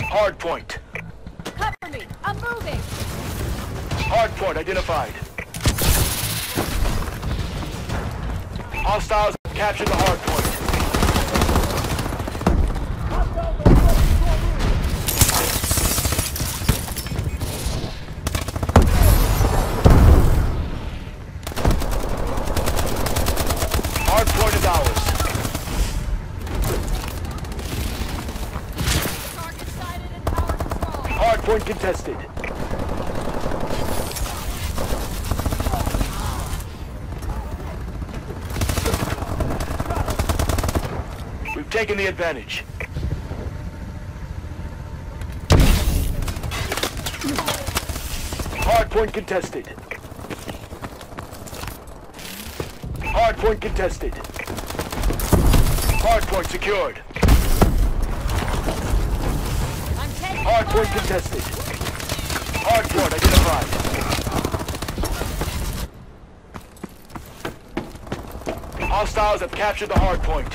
Hard point. Cover me! I'm moving! Hard point identified. Hostiles have captured the hard point. Hard point is ours. Target sighted and power control. Hard point contested. We've taken the advantage. Hard point contested. Hard point contested. Hard point secured. I'm taking Hard point fire. contested. Hard point identified. Hostiles have captured the hard point.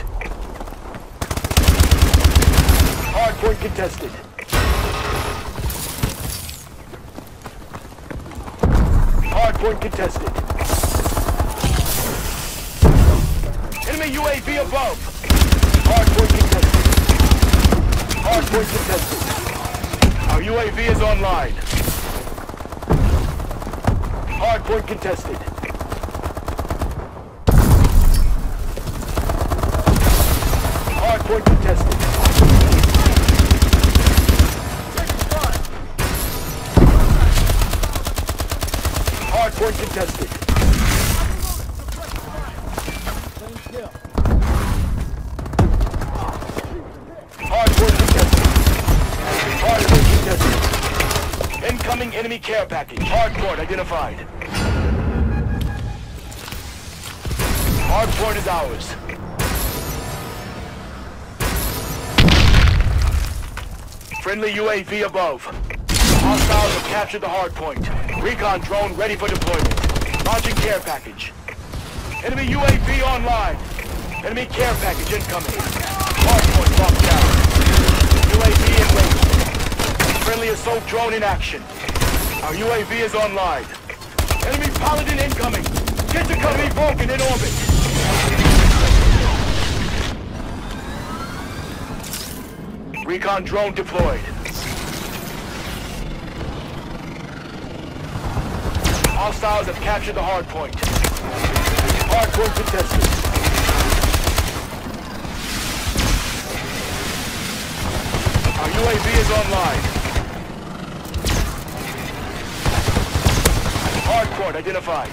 Hard point contested. Hard point contested. Enemy UAV above. Hard point contested. Hard point contested. Our UAV is online. Hard point contested. Hard point contested. Hard point contested. Hard point contested. Hard point contested. Incoming enemy care package. Hard point identified. Hard point is ours. Friendly UAV above. Hostiles have captured the hard point. Recon drone ready for deployment. Launching care package. Enemy UAV online. Enemy care package incoming. Hard point locked down. UAV in wait. Friendly assault drone in action. Our UAV is online. Enemy paladin incoming. Get to cover me Vulcan in orbit. Recon drone deployed. Hostiles have captured the hard point. Hard point contested. Our UAV is online. Hard point identified.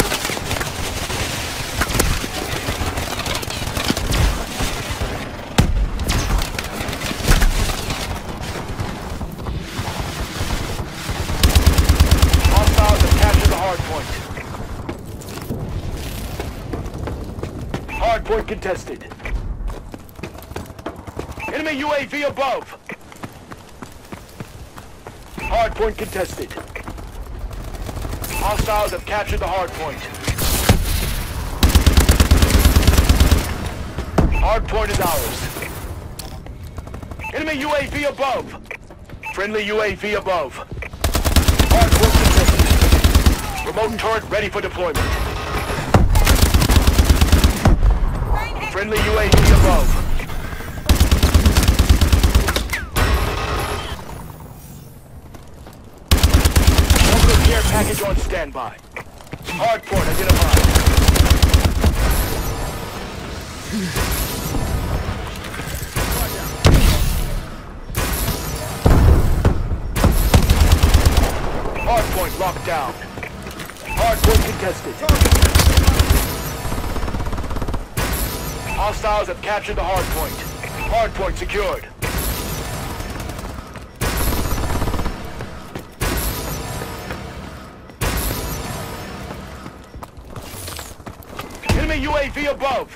Hostiles have captured the hard point. Hard point contested. Enemy UAV above. Hard point contested. Hostiles have captured the hard point. Hard point is ours. Enemy UAV above. Friendly UAV above. Hard point contested. Remote turret ready for deployment. Friendly UAV above. Orbital care package on standby. Hard point identified. Hard point locked down. Hard point contested. Hostiles have captured the hard point. Hard point secured. Enemy UAV above.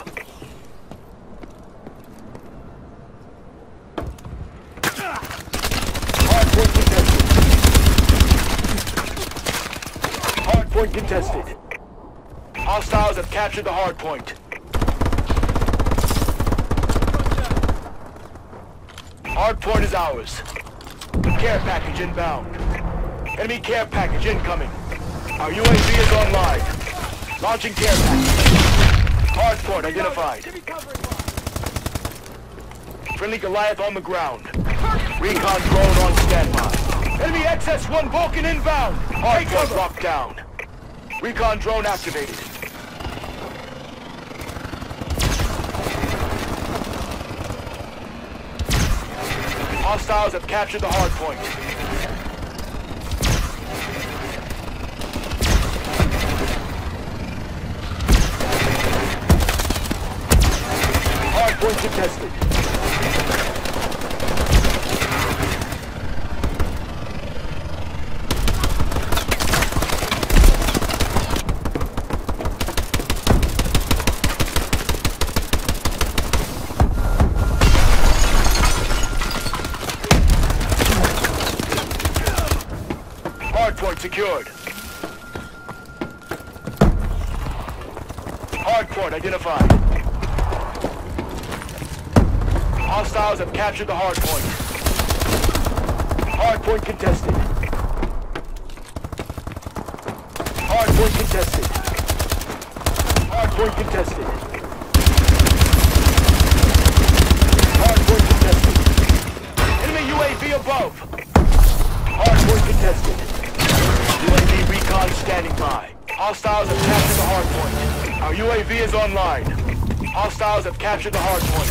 Hard point contested. Hard point contested. Hostiles have captured the hard point. Hard point is ours. care package inbound. Enemy care package incoming. Our UAV is online. Launching care package. Hardpoint identified. Friendly Goliath on the ground. Recon drone on standby. Enemy XS-1 Vulcan inbound. Hardpoint locked down. Recon drone activated. Hostiles have captured the hardpoint. Hardpoint contested. Hardpoint secured. Hardpoint identified. Hostiles have captured the hardpoint. Hardpoint contested. Hardpoint contested. Hardpoint contested. Hardpoint contested. Enemy UAV above. Hardpoint contested. UAV recon standing by. Hostiles have captured the hardpoint. Our UAV is online. Hostiles have captured the hardpoint.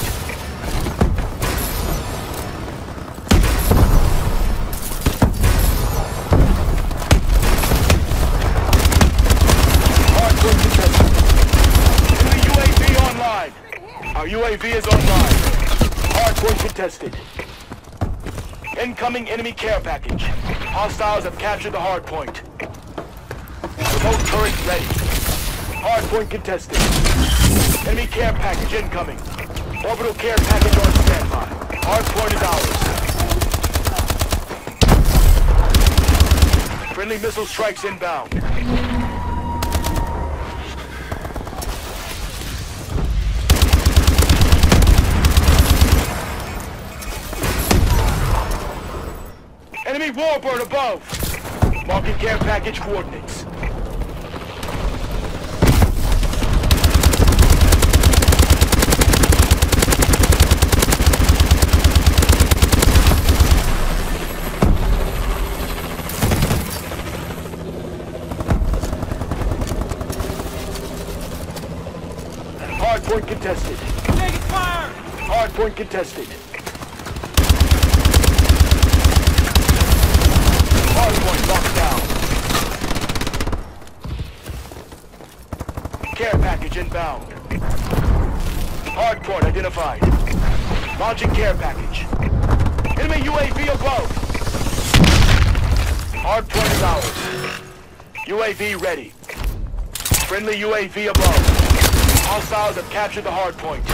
Hardpoint contested. Enemy UAV online. Our UAV is online. Hardpoint contested. Incoming enemy care package. Hostiles have captured the hardpoint. Remote turret ready. Hardpoint contested. Enemy care package incoming. Orbital care package on standby. Hardpoint is ours. Friendly missile strikes inbound. Enemy warbird above! Marking care package coordinates. Hardpoint contested. Taking fire! Hardpoint contested. Hardpoint locked down. Care package inbound. Hardpoint identified. Launching care package. Enemy UAV above. Hardpoint is ours. UAV ready. Friendly UAV above. Hostiles have captured the hardpoint.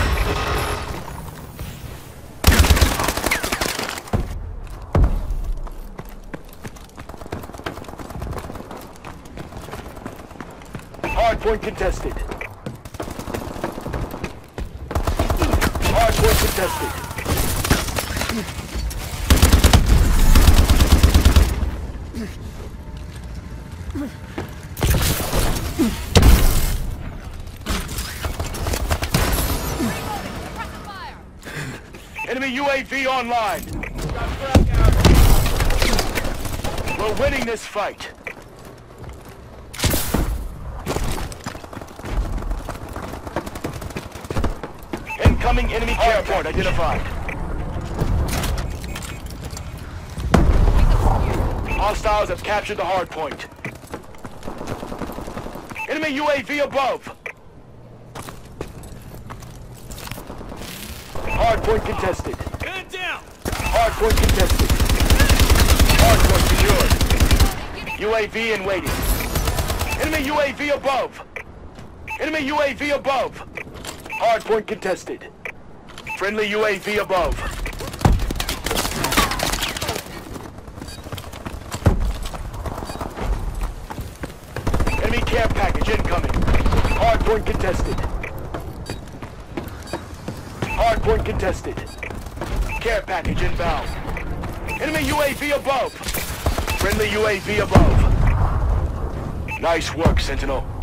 Hardpoint contested. Hardpoint contested. Enemy UAV online. We're winning this fight. Incoming enemy care point identified. Hostiles have captured the hard point. Enemy UAV above. Hardpoint contested. Man down! Hardpoint contested. Hardpoint secured. UAV in waiting. Enemy UAV above. Enemy UAV above. Hardpoint contested. Friendly UAV above. Enemy care package incoming. Hardpoint contested. Hardpoint contested. Care package inbound. Enemy UAV above. Friendly UAV above. Nice work, Sentinel.